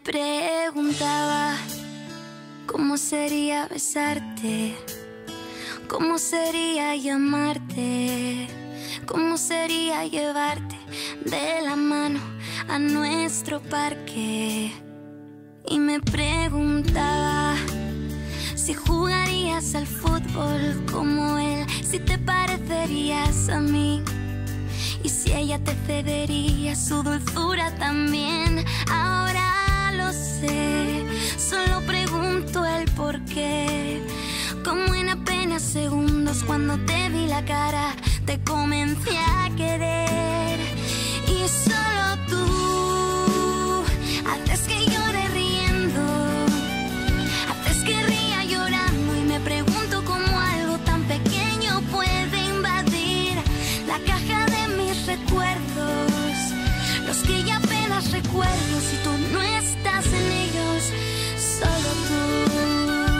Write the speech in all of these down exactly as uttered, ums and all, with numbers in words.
preguntaba cómo sería besarte, cómo sería llamarte, cómo sería llevarte de la mano a nuestro parque. Y me preguntaba si jugarías al fútbol como él, si te parecerías a mí y si ella te cedería su dulzura también. Ahora lo sé, solo pregunto el por qué. Como en apenas segundos cuando te vi la cara te comencé a querer. Y solo tú haces que llore riendo, haces que ría llorando. Y me pregunto cómo algo tan pequeño puede invadir la caja de mis recuerdos, los que ya apenas recuerdo si tú no estás en ellos, solo tú.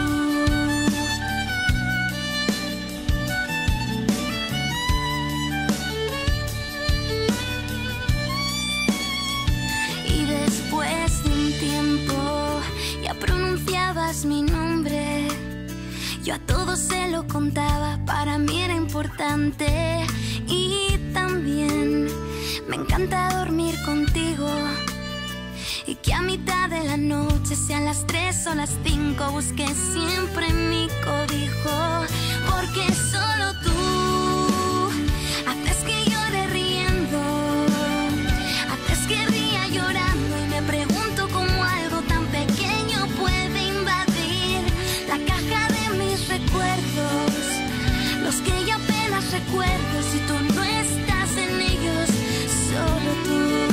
Después de un tiempo ya pronunciabas mi nombre, yo a todos se lo contaba, para mí era importante. Y también me encanta dormir contigo y que a mitad de la noche, sean las tres o las cinco, busques siempre mi cobijo. Porque solo tú haces que llore riendo, haces que ría llorando. Y me pregunto cómo algo tan pequeño puede invadir la caja de mis recuerdos, los que ya apenas recuerdo si tú no estás en ellos, solo tú.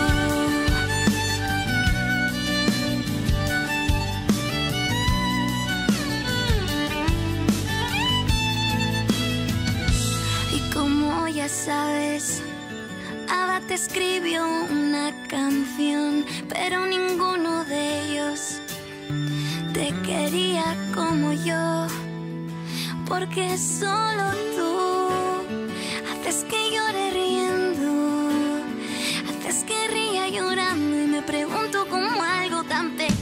Y como ya sabes, Ava te escribió una canción, pero ninguno de ellos te quería como yo. Porque solo tú haces que llore riendo, haces que ría llorando. Y me pregunto cómo algo tan pequeño